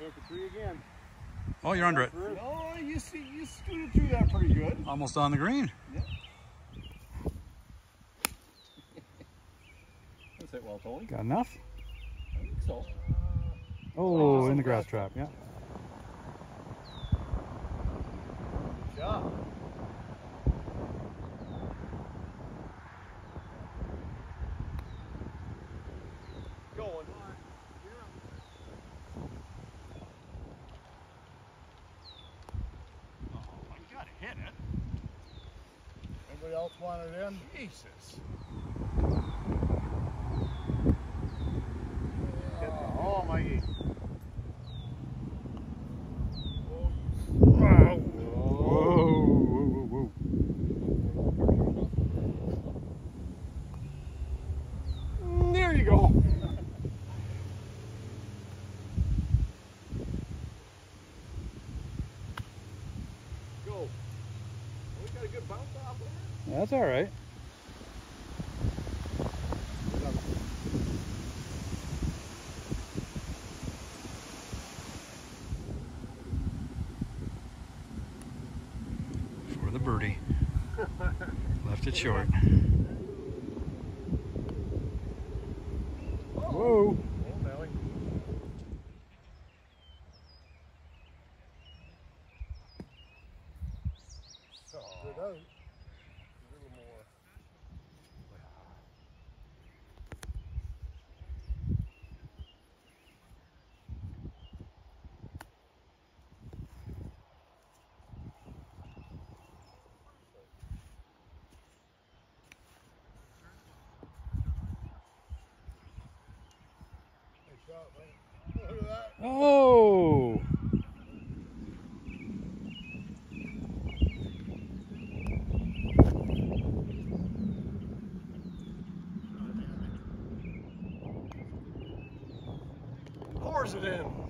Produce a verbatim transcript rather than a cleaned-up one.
hit the tree again. Oh, you're under it. No, you see, you scooted through that pretty good. Almost on the green. Yeah. That's it well, Tony. Got enough? I think so. Oh, oh in the grass trap, yeah. Good job. Going. Oh, you gotta hit it. Anybody else want it in? Jesus. Oh, oh Mikey. Whoa, whoa, whoa, whoa. There you go. Go. We got a good bounce off there. That's all right. For the birdie. Left it short. Whoa. Good out. A little more. Nice shot, man. Look at that. Oh. Pours it in.